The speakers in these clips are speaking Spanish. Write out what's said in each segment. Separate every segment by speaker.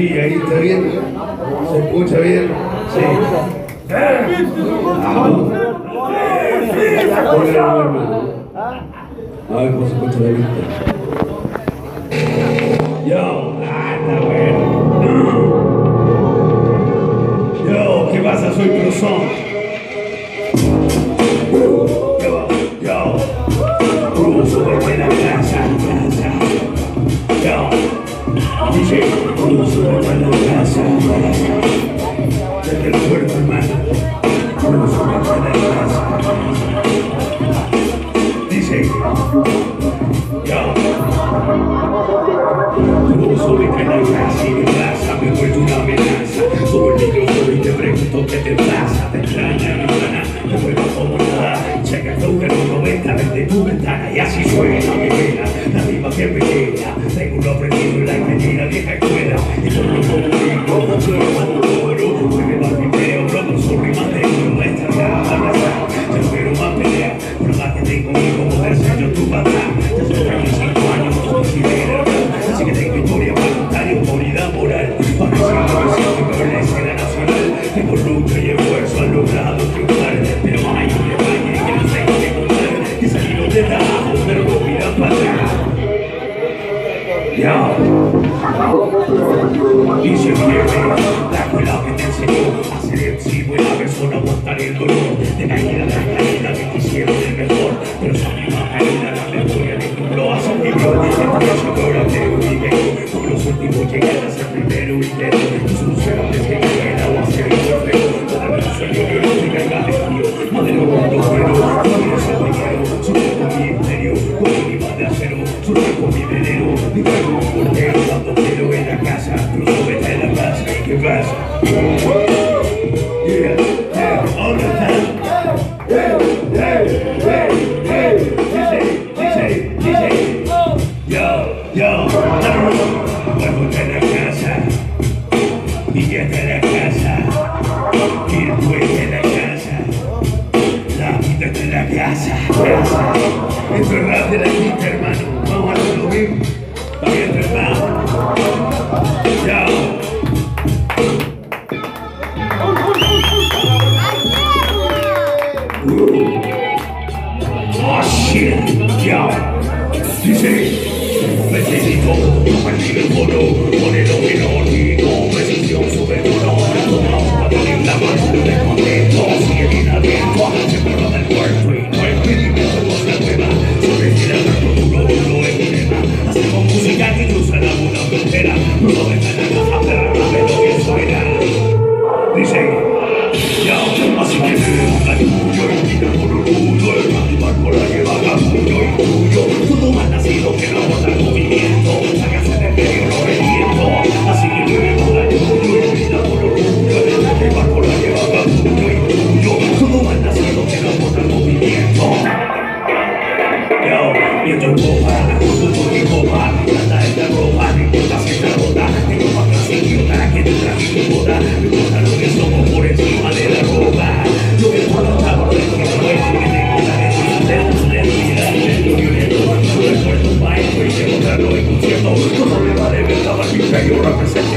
Speaker 1: Sí, ahí está bien. ¿Se escucha bien? Sí. A ver cómo se escucha la vista. Yo, está bueno. Yo, ¿qué pasa? Soy Cruzón. Yo, Cruzo desde la casa. Yo, dice, Cruzo desde la casa. Desde el puerto, hermano. Cruzo desde la casa. Dice, yo, Cruzo desde la casa y mi raza me he vuelto una amenaza. Subo el micrófono y te pregunto qué te pasa. Te extraña mi hermana, te vuelvo como nada. Checa el número 90 desde tu ventana y así suena mi pena. La misma que pequeña, tengo uno aprendido en la ingeniera vieja escuela. Y por lo conmigo, soy hermano oro. Juegue más video, brother, soy rimas de oro. Nuestra grama abrazar, yo quiero más pelea. Pero más que tengo conmigo, poder ser yo tu patrón. Ya son 35 años, no considero. Así que tengo historia voluntaria, autoridad moral. Para decir lo que siento que la escena nacional. Tengo lucha y esfuerzo, han logrado triunfar. Pero hay un detalle que no sé qué contar. Que salieron de abajo, pero no miran para atrás. Ya. Dice viejo, la escuela que te enseñó a ser en sí buena persona, aguantar el dolor de caída tras caída que quisieron el mejor. Pero esa misma caída la memoria de tu lo hace un libro. Entonces yo ahora creo y veo como los últimos llegan a ser primero y leo. Y solucionan desde que queda o hacer el feo. Cada vez sueño que no se caiga de frío. Madero cuando quiero, no se me quiero. Surge con mi imperio, con mi iba de acero. Surge con mi veneno, mi traigo un portero. Cuando quiero en la casa, cruzo vete en la casa. ¿Y qué pasa? Yeah, yeah, all the time. Dice, yo, vuelvo de la casa, y ya de la casa, y después de la casa, la vida de la casa. Esto es rap de la quinta, hermano, vamos a hacerlo bien, está bien, hermano. Yo. Oh shit, yo. Dice, necesito compartir el bono, ponelo en orden, precisión sobre tono, tomamos para tener la mano de contento, sigue bien abierto, se pone del puerto y no hay impedimento con la nueva, sobre gira el futuro, no es problema, hacemos música que cruza la luna frontera, no lo dejan en la casa, pero no ve lo que suena. Dice, yo, así que me da tuyo y mira con orgullo, el animal por la que va capullo y tuyo, todo mal nacido que no aguanta el movimiento, sácase del medio, lo reviento, así que me da tuyo y mira con orgullo, el animal por la que va capullo y tuyo, todo mal nacido que no aguanta el movimiento. Yo, viento en copa, acuerdo con mi copa, plata en la ropa, no importa si está rota, tengo más clase idiota que te traje tu boda, no importa lo que somos por encima de la ropa, yo que puedo estar por dentro, que no es que tengo la necesidad de vida, de violento, no recuerdo un maestro y de mostrarlo en concierto, todo me va de verdad al misterio, representa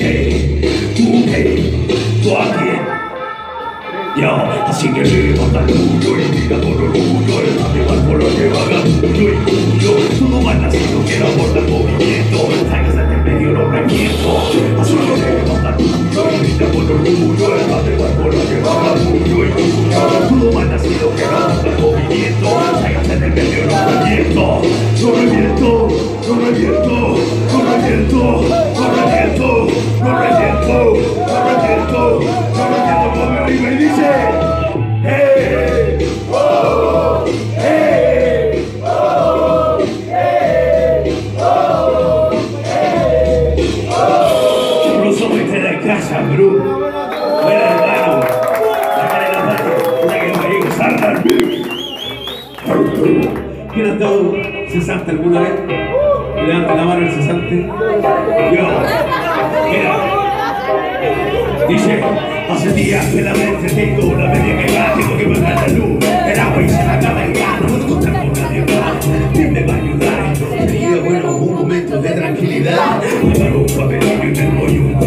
Speaker 1: tú a quién. Yo, así que levanta el tuyo y mira con orgullo, el animal por lo que va capullo y tuyo, todo mal nacido que no aborda el movimiento, traigas desde el medio lo reviento, así que levanta el tuyo y mira con orgullo, el animal por lo que va capullo y tuyo, todo mal nacido que no aborda el movimiento, traigas desde el medio lo reviento, lo reviento, lo reviento, lo reviento, lo reviento, lo reviento, lo reviento, lo reviento por arriba y dice. Hey, oh, hey, oh, hey, oh, hey, oh. Incluso vete de casa, bro. Buena, hermano. Sácale la mano. Una que me digo, salta al beat. ¿Quién ha estado cesante alguna vez? Levanta la mano el cesante. Yo. Mira. Dice, hace días que la mente tengo, la media que va, tengo que bajar la luz, el agua y se me acaba el gas, no puedo contar con nadie más, ¿quién me va a ayudar? Sería bueno un momento de tranquilidad, me paro un papelillo y me voy un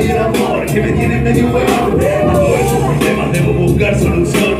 Speaker 1: y el amor que me tiene medio huevón. A todos esos problemas debo buscar solución.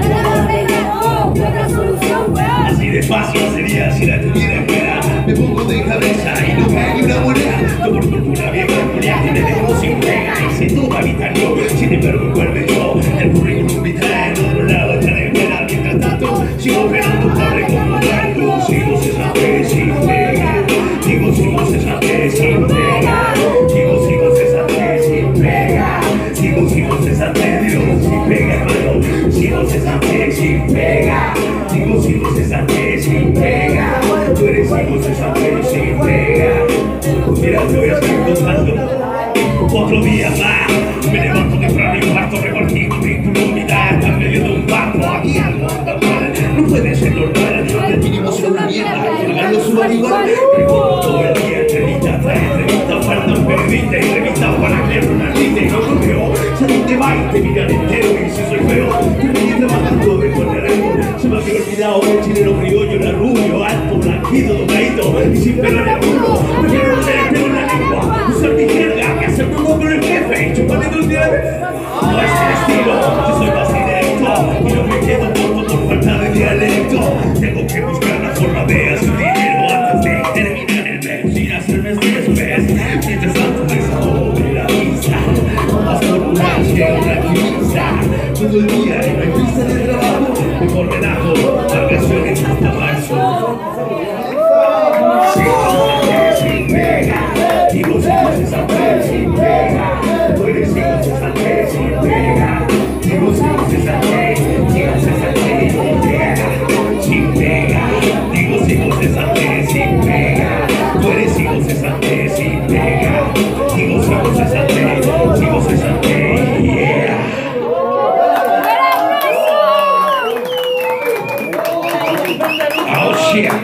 Speaker 1: Así de fácil sería si la tuviera espera. Me pongo de cabeza y no cae ni una moneda. Tomo una vieja Julia que me dejo sin pega. Hice todo habitarlo, sin embargo vuelve yo. El currículum vitae en otro lado está de espera. Mientras tanto, sigo esperando para recomendarlo. Sigo cesante sin pega. Digo, sigo cesante sin pega. Digo, cesante sin pega. Digo, cesante, Dios, sin pega, hermano. Sigo cesante sin pega. Digo, cesante sin pega. Tú eres cesante sin pega. Mira, te voy a seguir contando. Otro día más, me levanto temprano y parto repartir currículum vitae. Están medio de un barco, aquí algo anda mal. No puede ser normal, el mínimo sea una mierda. Que hagan lo suban igual. Pregunto todo el día, entrevistas tras entrevistas. Faltan periodistas y revistas para crear una lista. Y no lo veo, salí te va y te miran entero. Y si soy feo, te venía trabajando de con el algo. Se me había olvidado que el chileno criollo era rubio, alto, blanquito, tocadito y sin pelo en el culo. Prefiero no tener pelo en la lengua, usar mi jerga, que hacer promo con el jefe y chuparle todo el día. No es el estilo, yo soy más directo y no me quedo corto por falta de dialecto. Tengo que buscar la forma de hacer dinero antes de terminar el mes sin hacerme después. Mientras tanto desahogo de la vista, más por una tranquiliza. Todo el día y no hay prisa de trabajo, mejor relajo, vacaciones hasta marzo. Sin pega, digo cesante sin pega. Tú eres cesante sin pega. Digo cesante sin pega. Sin pega, digo cesante sin pega. Tú eres cesante sin pega. Digo cesante, yeah. Oh shit.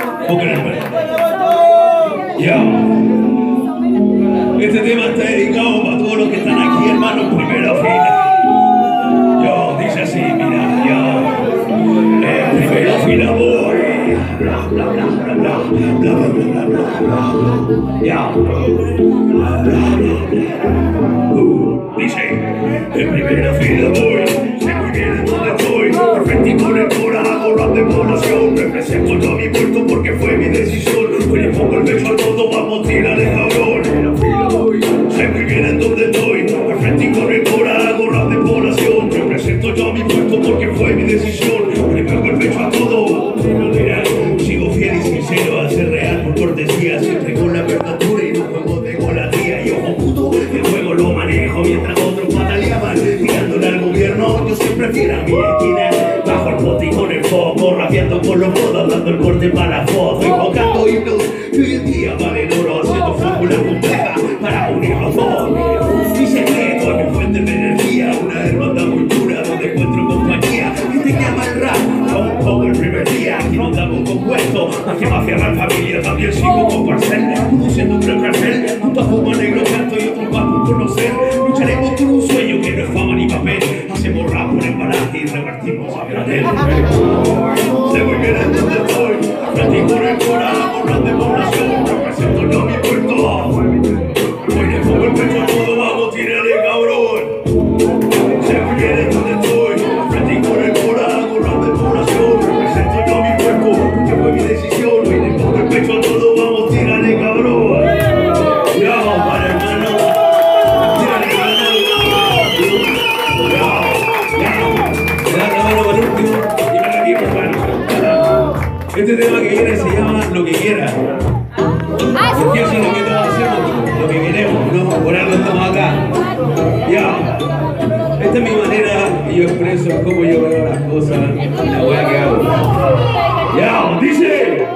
Speaker 1: Yo. Este tema está dedicado para todos los que están aquí, hermano, en primera fila. Yo, dice así, mira, yo. En primera fila voy. Bla, bla, bla, bla, bla, bla, bla, bla, bla, bla. Ya. Bla, bla, bla. Dice, en primera fila voy. Sé muy bien en dónde estoy. Perfectico en el corazón, hago rap de población. Represento yo a mi puerto porque fue mi decisión. Hoy le pongo el pecho al todo, vamos, tírale, cabrón. Sé muy bien en dónde estoy. Perfectico en el corazón, hago rap de población. Represento yo a mi puerto porque fue mi decisión. Le pongo el pecho a todo. Sigo fiel y sincero a ser real por cortesía. Siempre con la verdad pura y no juego de golatría. Y ojo puto, el juego lo manejo mientras otros pataleaban tirándole al gobierno. Yo siempre fiel a mi esquina, bajo el bote y con el foco, rapeando con los codos, dando el corte para la foto, invocando himnos que hoy en día valen oro, haciendo fórmulas complejas para unir los dos. Mi secreto es mi fuente de energía, una hermandad muy pura donde encuentro compañía que te llama el rap, como el primer día. Aquí no andamos compuesto, más que mafia la familia, también sigo con parcel, produciendo un gran cartel, junto a Fuma Negro Canto y otros más por conocer. Lucharemos por un sueño que no es fama ni papel, hacemos rap por embalaje y repartimos a granel. Sé muy bien en dónde estoy, practico por el corazón, rap de población, represento yo mi puerto. Hoy le pongo el pecho a todo, vamos, tírale, cabrón. Sé muy bien en dónde estoy, practico por el corazón, rap de población, represento yo mi puerto, porque fue mi decisión. Hoy le pongo el pecho a todo, vamos, tírale, cabrón. Ya, para hermano, tírale, cabrón. Este tema que viene se llama Lo que quiera. Porque eso es lo que todos hacemos, lo que queremos, ¿no? Por algo estamos acá. Ya. Esta es mi manera y yo expreso cómo yo veo las cosas y la hueá que hago. Ya, dice.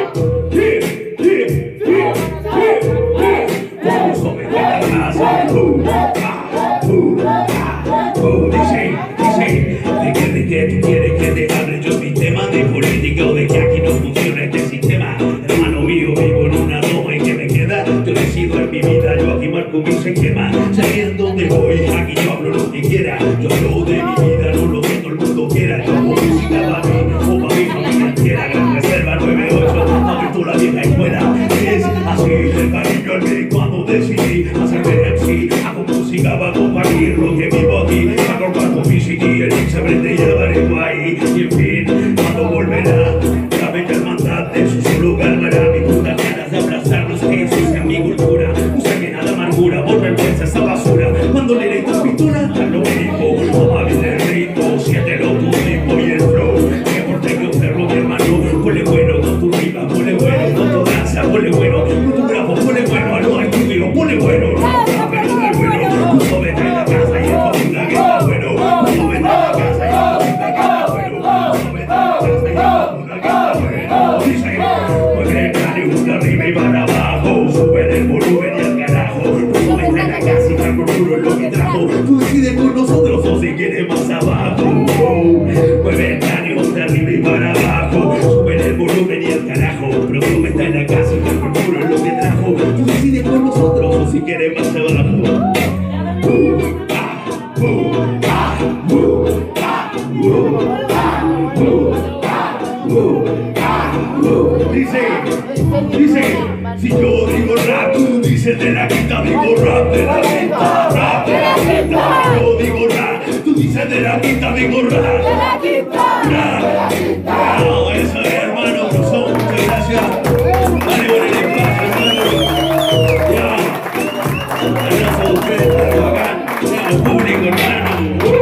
Speaker 1: Dice, de que tú quieres que te hable yo mi tema de política o de que aquí no funciona este sistema. Hermano mío, vivo en una roma y que me queda. Yo decido en mi vida, yo aquí marco mi esquema. Sabiendo dónde voy, aquí yo hablo lo que quiera. Yo hablo de mi vida, no lo que todo el mundo quiera. Yo hago música para mí, o para mi familia entera. Gran Reserva 98, abierto la vieja escuela. Es así, el cariño al mí cuando decidí hacerme MC. Hago música va a compartir lo que vivo aquí. A cortar con mi chiqui, el se prende y el barrio ahí. Y en fin, cuando volverá la bella hermandad de su solo calmará mi puta ganas de abrazarnos que ensucian mi cultura. No saquen a la amargura, por vergüenza esa basura. Cuando le leí tu pintura, a lo médico, mamá viene el rito, siéntelo tu tipo y el flow. Que porteño perro mi hermano, ponle bueno con tu rima, ponle bueno con tu danza, ponle bueno con tu grafo, ponle bueno a lo estudio, ponle bueno. Pero no es bueno, justo vete a la casa y esto pinta que está bueno. Justo vete a la casa y esto pinta que está bueno. Justo vete a la casa y esto pinta que está bueno. Dice, mueve el cráneo arriba y para abajo, sube el volumen y al carajo. Justo vete a la casa y hardcore duro es lo que trajo. Tú decides con nosotros o si quieres más abajo. Mueve el cráneo de arriba y para abajo, sube el volumen y al carajo. Pero tú está en la casa y hardcore duro es lo que trajo. Tú decides con nosotros o si quieres más abajo. Dice, si yo digo rap, tú dices de la quinta, digo rap de la quinta, rap de la quinta. Yo digo rap, tú dices de la quinta, digo rap de la quinta, rap de la quinta. No, eso es, hermano, Cruzón, muchas gracias. Dale por el espacio, hermano. Ya, gracias a ustedes, dale bacán. Ya, al público, hermano.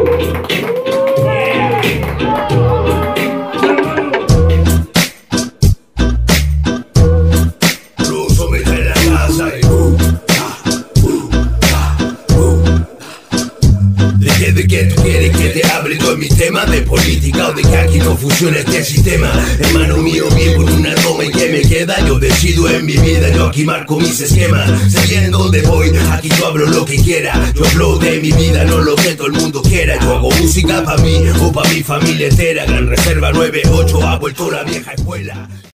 Speaker 2: ¿De qué tú quieres que te hable yo en mi tema? ¿De política o de que aquí no funciona este sistema? Hermano mío, vivo en una toma y que me queda. Yo decido en mi vida, yo aquí marco mis esquemas. Sé bien dónde voy, aquí yo hablo lo que quiera. Yo hablo de mi vida, no lo que todo el mundo quiera. Yo hago música pa' mí o pa' mi familia entera. Gran Reserva 98 ha vuelto la vieja escuela.